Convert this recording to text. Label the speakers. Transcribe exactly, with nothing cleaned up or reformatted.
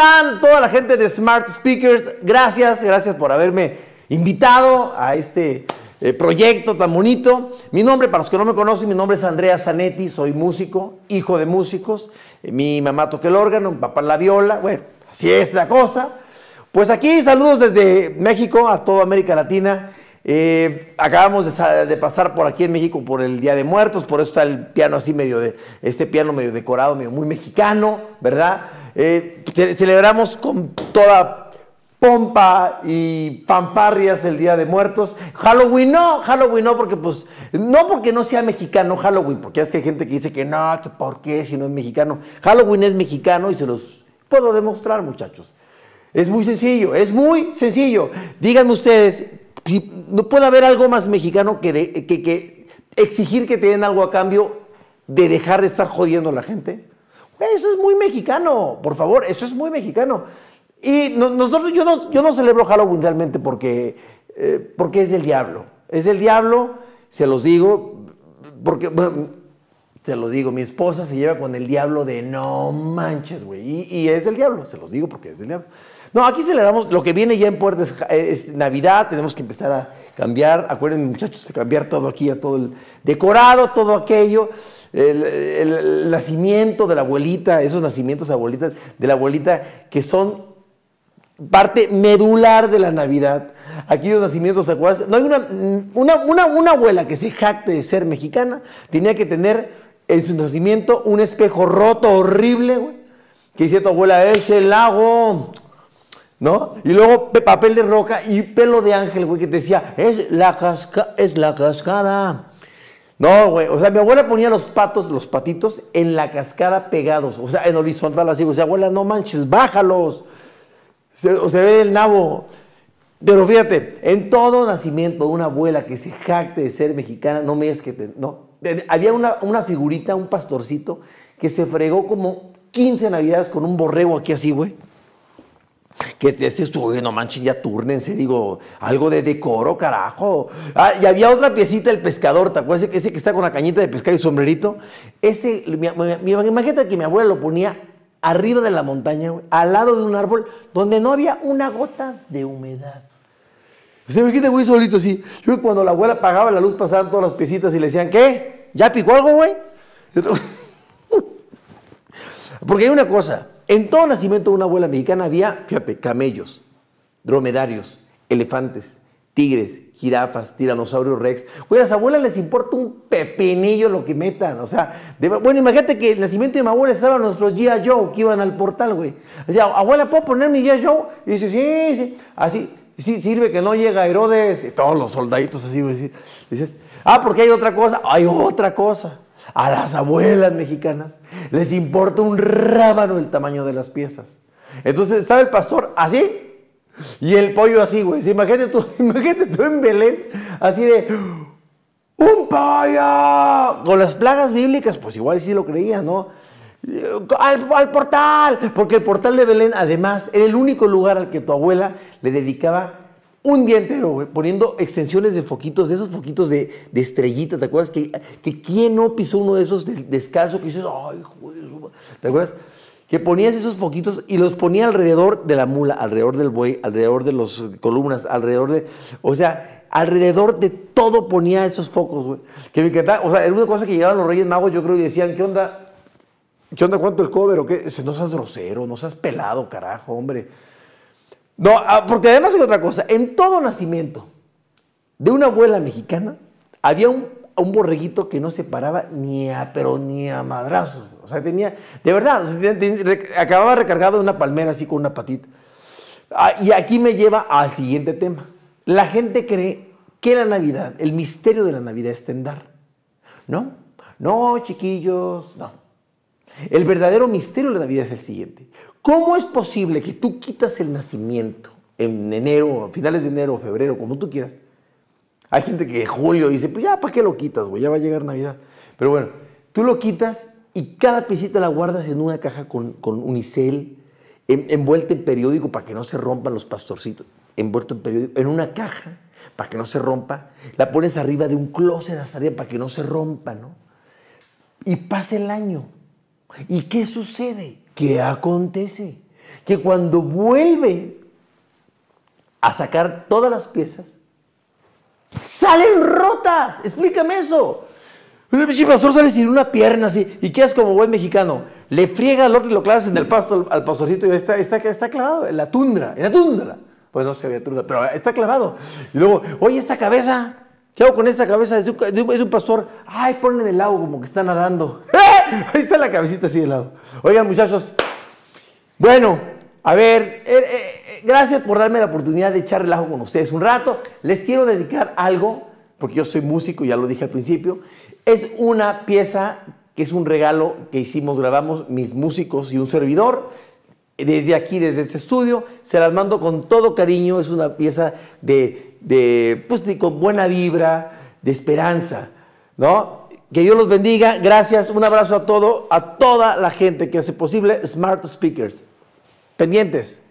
Speaker 1: están? Toda la gente de Smart Speakers, gracias, gracias por haberme invitado a este eh, proyecto tan bonito. Mi nombre, para los que no me conocen, mi nombre es Andrea Zanetti, soy músico, hijo de músicos. Eh, mi mamá toca el órgano, mi papá la viola, bueno, así es la cosa. Pues aquí, saludos desde México a toda América Latina. Eh, acabamos de, de pasar por aquí en México por el Día de Muertos, por eso está el piano así medio de, este piano medio decorado, medio muy mexicano, ¿verdad? Eh, celebramos con toda pompa y fanfarrias el Día de Muertos. Halloween no, Halloween no, porque pues, no porque no sea mexicano Halloween, porque es que hay gente que dice que no, que por qué si no es mexicano. Halloween es mexicano y se los puedo demostrar, muchachos. Es muy sencillo, es muy sencillo. Díganme ustedes, si no puede haber algo más mexicano que, de, que, que exigir que te den algo a cambio de dejar de estar jodiendo a la gente. Eso es muy mexicano, por favor, eso es muy mexicano. Y no, nosotros, yo no, yo no celebro Halloween realmente porque, eh, porque es del diablo. Es del diablo, se los digo, porque, bueno, se los digo, mi esposa se lleva con el diablo de no manches, güey. Y, y es del diablo, se los digo porque es del diablo. No, aquí celebramos, lo que viene ya en puerta es, es Navidad, tenemos que empezar a cambiar, acuérdense muchachos, de cambiar todo aquí, a todo el decorado, todo aquello, el, el, el nacimiento de la abuelita, esos nacimientos abuelitas, de la abuelita que son parte medular de la Navidad. Aquí los nacimientos, ¿se acuerdan? No hay una, una, una, una abuela que se jacte de ser mexicana, tenía que tener en su nacimiento un espejo roto, horrible, güey, que decía tu abuela, es el lago, ¿no? Y luego papel de roca y pelo de ángel, güey, que te decía, es la, casca es la cascada. No, güey, o sea, mi abuela ponía los patos, los patitos en la cascada pegados, o sea, en horizontal así, o sea, abuela, no manches, bájalos. Se, o se ve el nabo. Pero fíjate, en todo nacimiento de una abuela que se jacte de ser mexicana, no me digas que te, no. Había una, una figurita, un pastorcito, que se fregó como quince navidades con un borrego aquí así, güey. Que ese estuvo, no manches, ya túrnense, digo, algo de decoro, carajo. Ah, y había otra piecita, el pescador, ¿te acuerdas? Ese que está con la cañita de pescar y sombrerito. Ese, mi, mi, mi, imagínate que mi abuela lo ponía arriba de la montaña, güey, al lado de un árbol donde no había una gota de humedad. Se me quita, güey, solito así. Yo cuando la abuela apagaba la luz pasaban todas las piecitas y le decían, ¿qué? ¿Ya picó algo, güey? Porque hay una cosa, en todo nacimiento de una abuela mexicana había, fíjate, camellos, dromedarios, elefantes, tigres, jirafas, tiranosaurios rex. Güey, a las abuelas les importa un pepinillo lo que metan, o sea, de, bueno, imagínate que el nacimiento de mi abuela estaban nuestros G I Joe que iban al portal, güey. O sea, abuela, ¿puedo poner mi G I Joe? Y dice, sí, sí, así, sí, sirve que no llega Herodes, y todos los soldaditos así, güey. Dices, ah, porque hay otra cosa, hay otra cosa. A las abuelas mexicanas les importa un rábano el tamaño de las piezas. Entonces estaba el pastor así y el pollo así, güey. Imagínate tú, imagínate tú en Belén, así de ¡un pollo! Con las plagas bíblicas, pues igual sí lo creían, ¿no? Al, al portal, porque el portal de Belén, además, era el único lugar al que tu abuela le dedicaba un día entero, güey, poniendo extensiones de foquitos, de esos foquitos de, de estrellita, ¿te acuerdas? Que, que quién no pisó uno de esos de, descalzo que dices, ay, joder, ¿te acuerdas? Que ponías esos foquitos y los ponía alrededor de la mula, alrededor del buey, alrededor de las columnas, alrededor de, o sea, alrededor de todo ponía esos focos, güey. Que me encantaba, o sea, era una cosa que llegaban los Reyes Magos, yo creo, y decían, ¿qué onda? ¿Qué onda? ¿Cuánto el cover o qué? No seas grosero, no seas pelado, carajo, hombre. No, porque además hay otra cosa. En todo nacimiento de una abuela mexicana había un, un borreguito que no se paraba ni a, pero ni a madrazos. O sea, tenía, de verdad, o sea, tenía, tenía, acababa recargado de una palmera así con una patita. Ah, y aquí me lleva al siguiente tema. La gente cree que la Navidad, el misterio de la Navidad está en dar. ¿No? No, chiquillos, no. El verdadero misterio de la Navidad es el siguiente. ¿Cómo es posible que tú quitas el nacimiento en enero, finales de enero, febrero, como tú quieras? Hay gente que en julio dice, pues ya, ¿para qué lo quitas, güey? Ya va a llegar Navidad. Pero bueno, tú lo quitas y cada piecita la guardas en una caja con, con unicel, en, envuelta en periódico para que no se rompan los pastorcitos, envuelto en periódico, en una caja para que no se rompa. La pones arriba de un closet hasta arriba para que no se rompa, ¿no? Y pasa el año. ¿Y qué sucede? ¿Qué acontece? que cuando vuelve a sacar todas las piezas, salen rotas. Explícame eso. Un pinche pastor sale sin una pierna así. ¿Y qué haces como buen mexicano? Le friega al otro y lo clavas en el pasto al, al pastorcito y está, está, está clavado en la tundra. En la tundra. Pues no se había tundra, pero está clavado. Y luego, oye, esta cabeza. ¿Qué hago con esta cabeza? Es un, es un pastor. Ay, ponle en el lago como que está nadando. Ahí está la cabecita así de lado. Oigan, muchachos. Bueno, a ver, eh, eh, gracias por darme la oportunidad de echar relajo con ustedes un rato. Les quiero dedicar algo, porque yo soy músico, ya lo dije al principio. Es una pieza que es un regalo que hicimos, grabamos mis músicos y un servidor. Desde aquí, desde este estudio, se las mando con todo cariño. Es una pieza de, de pues, de, con buena vibra, de esperanza, ¿no? Que Dios los bendiga. Gracias. Un abrazo a todo, a toda la gente que hace posible Smart Speakers. Pendientes.